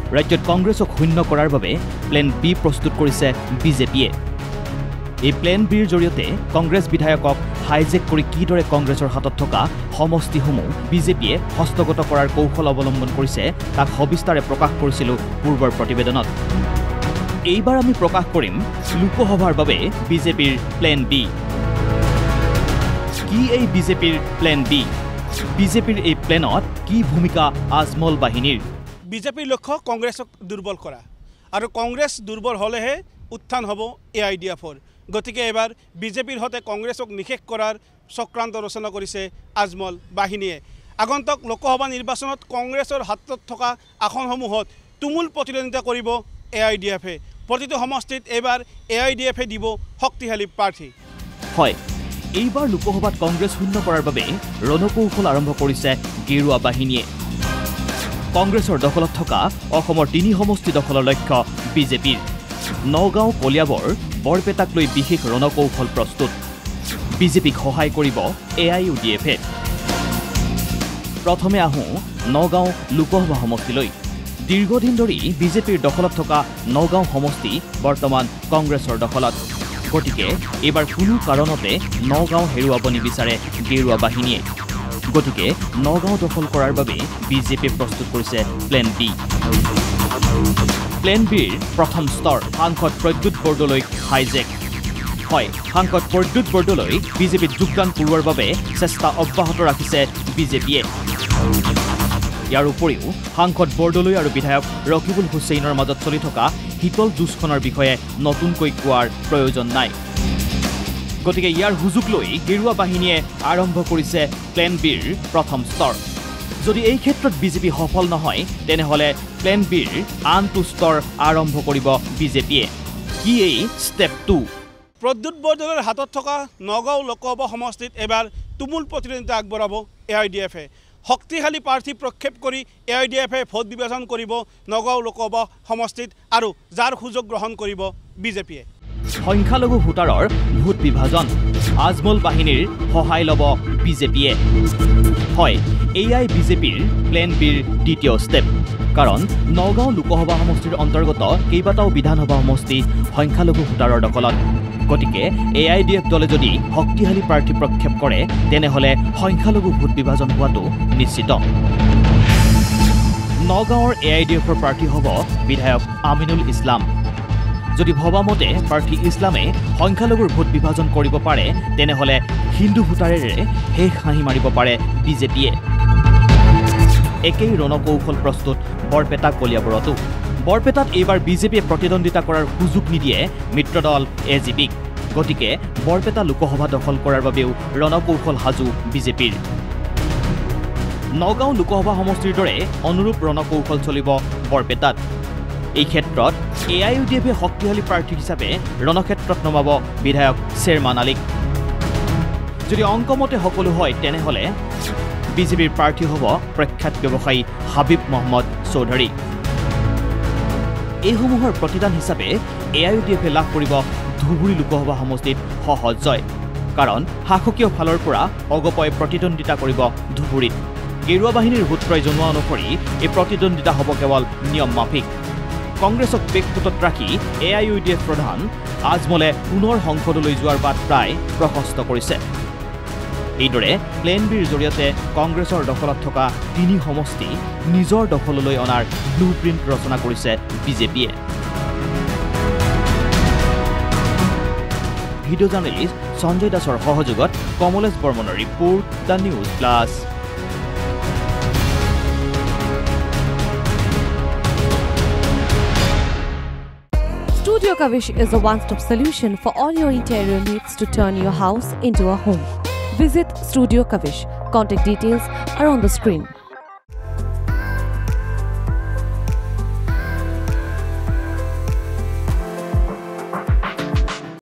ৰাজ্যত কংগ্ৰেছক শূন্য কৰাৰ বাবে প্লেন বি প্ৰস্তুত কৰিছে বিজেপিয়ে। এই প্লেন বিৰ জৰিয়তে কংগ্ৰেছ বিধায়কক হাইজেক কৰি কিদৰে কংগ্ৰেছৰ হাতত থকা সমষ্টিসমূহ বিজেপিয়ে হস্তগত কৰাৰ কৌশল অৱলম্বন কৰিছে তাক সবিস্তাৰে প্ৰকাশ কৰিছিলোঁ পূৰ্বৰ প্ৰতিবেদনত। এইবাৰ আমি প্ৰকাশ কৰিম লোকসভাৰ বাবে বিজেপিৰ প্লেন বি। কি এই বিজেপিৰ প্লেন বি? বিজেপিৰ এই প্লেনত কি ভূমিকা আজমল বাহিনীৰ? বিজেপিৰ লক্ষ্য কংগ্ৰেছক দুৰ্বল কৰা আৰু কংগ্ৰেছ দুৰ্বল হ'লেহে উত্থান হ'ব AIDFৰ। গতিকে এবাৰ বিজেপিৰ হতে কংগ্ৰেছক নিশেষ কৰাৰ চক্ৰান্ত ৰচনা কৰিছে আজমল বাহিনীয়ে। আগন্তুক লোকসভা নিৰ্বাচনত কংগ্ৰেছৰ হাতত থকা আসনসমূহত তুমুল প্ৰতিদ্বন্দ্বিতা কৰিব AIDFে। প্ৰতিটো সমষ্টিত এবাৰ AIDFে দিব শক্তিশালী প্ৰাৰ্থী। হয়, এইবাৰ লোকসভাত কংগ্ৰেছ শূন্য কৰাৰ বাবে ৰণকৌশল আৰম্ভ কৰিছে গেৰুৱা বাহিনীয়ে। কংগ্ৰেছৰ দখলত থকা অসমৰ 3 সমষ্টি দখলৰ লক্ষ্য বিজেপিৰ। নগাঁও, কলিয়াবৰ, বৰপেটাক লৈ বিশেষ ৰণকৌশল প্ৰস্তুত। বিজেপিক সহায় কৰিব AIUDFে। প্ৰথমে আহোঁ নগাঁও লোকসভা সমষ্টিলৈ। দীৰ্ঘদিন ধৰি বিজেপিৰ দখলত থকা নগাঁও সমষ্টি বৰ্তমান কংগ্ৰেছৰ দখলত। গতিকে এইবাৰ কোনো কাৰণতে নগাঁও হেৰুৱাব নিবিচাৰে গেৰুৱা বাহিনীয়ে। গতিকে নগাঁও দখল কৰাৰ বাবে বিজেপিয়ে প্ৰস্তুত কৰিছে প্লেন বি। প্লেন বিৰ প্ৰথম স্তৰ সাংসদ প্ৰদ্যুৎ বৰদলৈক হাইজেক। হয়, সাংসদ প্ৰদ্যুৎ বৰদলৈ বিজেপিত যোগদান কৰোৱাৰ বাবে চেষ্টা অব্যাহত ৰাখিছে বিজেপিয়ে। ইয়াৰ উপৰিও সাংসদ বৰদলৈ আৰু বিধায়ক ৰকিবুল হুছেইনৰ মাজত চলি থকা শীতল যুঁজখনৰ বিষয়ে নতুনকৈ কোৱাৰ প্ৰয়োজন নাই। গতিকে ইয়াৰ সুযোগ লৈ গেৰুৱা বাহিনীয়ে আৰম্ভ কৰিছে প্লেন বিৰ প্ৰথম স্তৰ। যদি এই ক্ষেত্ৰত বিজেপি সফল নহয় তেনেহ'লে প্লেন বিৰ আনটো স্তৰ আৰম্ভ কৰিব বিজেপিয়ে। কি এই ষ্টেপ 2? প্ৰদ্যুৎ বৰদলৈৰ হাতত থকা নগাঁও লোকসভা সমষ্টিত এবাৰ তুমুল প্ৰতিদ্বন্দ্বিতা আগবঢ়াব AIDFে। শক্তিশালী প্ৰাৰ্থী প্ৰক্ষেপ কৰি AIDFে ভোট বিভাজন কৰিব নগাঁও লোকসভা সমষ্টিত আৰু যাৰ সুযোগ গ্ৰহণ কৰিব বিজেপিয়ে। সংখ্যালঘু ভোটাৰৰ ভোট বিভাজন আজমল বাহিনীৰ সহায় ল'ব বিজেপিয়ে। হয়, এয়াই বিজেপিৰ প্লেন বিৰ দ্বিতীয় ষ্টেপ। কাৰণ নগাঁও লোকসভা সমষ্টিৰ অন্তৰ্গত কেইবাটাও বিধানসভা সমষ্টি সংখ্যালঘু ভোটাৰৰ দখলত। গতিকে AIDF দলে যদি শক্তিশালী প্ৰাৰ্থী প্ৰক্ষেপ কৰে তেনেহ'লে সংখ্যালঘু ভোট বিভাজন হোৱাটো নিশ্চিত। নগাঁৱৰ AIDFৰ প্ৰাৰ্থী হ'ব বিধায়ক আমিনুল ইছলাম। যদি ভবামতে প্ৰাৰ্থী ইছলামে সংখ্যালঘুৰ ভোট বিভাজন কৰিব পাৰে তেনেহ'লে হিন্দু ভোটাৰেৰে শেষ হাঁহি মাৰিব পাৰে বিজেপিয়ে। একেই ৰণকৌশল প্ৰস্তুত বৰপেটা কলিয়াবৰতো। বৰপেটাত এইবাৰ বিজেপিয়ে প্ৰতিদ্বন্দ্বিতা কৰাৰ সুযোগ নিদিয়ে মিত্ৰদল AGPক। গতিকে বৰপেটা লোকসভা দখল কৰাৰ বাবেও ৰণকৌশল সাজু বিজেপিৰ। নগাঁও লোকসভা সমষ্টিৰ দৰে অনুৰূপ ৰণকৌশল চলিব বৰপেটাত। এই ক্ষেত্ৰত AIUDFে শক্তিশালী প্ৰাৰ্থী হিচাপে ৰণক্ষেত্ৰত নমাব বিধায়ক শ্বেৰমান আলীক। যদি অংকমতে সকলো হয় তেনেহ'লে বিজেপিৰ প্ৰাৰ্থী হ'ব প্ৰখ্যাত ব্যৱসায়ী হাবিব মহম্মদ চৌধুৰী। এইসমূহৰ প্ৰতিদান হিচাপে AIUDFে লাভ কৰিব ধুবুৰী লোকসভা সমষ্টিত সহজ জয়। কাৰণ শাসকীয় ফালৰ পৰা অগপই প্ৰতিদ্বন্দ্বিতা কৰিব ধুবুৰীত। গেৰুৱা বাহিনীৰ সূত্ৰই জনোৱা অনুসৰি এই প্ৰতিদ্বন্দ্বিতা হ'ব কেৱল নিয়ম মাফিক। কংগ্ৰেছক বেকফুটত ৰাখি AIUDF প্ৰধান আজমলে পুনৰ সংসদলৈ যোৱাৰ বাট প্ৰায় প্ৰশস্ত কৰিছে। এইদৰে প্লেন বিৰ জৰিয়তে কংগ্ৰেছৰ দখলত থকা 3 সমষ্টি নিজৰ দখললৈ অনাৰ ব্লু প্ৰিণ্ট ৰচনা কৰিছে বিজেপিয়ে। ভিডিঅ' জাৰ্নেলিষ্ট সঞ্জয় দাসৰ সহযোগত কমলেশ বৰ্মনৰ report the News Plus. Studio Kavish is a one-stop solution for all your interior needs to turn your house into a home. Visit Studio Kavish. Contact details are on the screen.